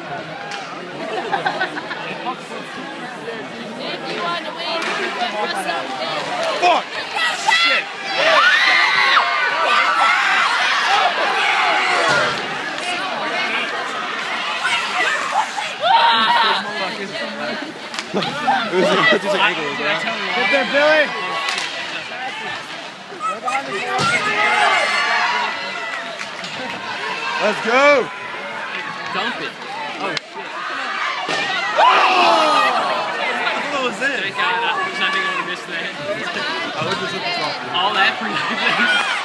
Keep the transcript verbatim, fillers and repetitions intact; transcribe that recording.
you want to win, what's up there? Fuck! Shit! It was like just an angle, right? Get there, Billy! Let's go! Dump it. Oh, shit. What was that? Thank God, I was not going to miss that. I was just looking soft. All that for nothing.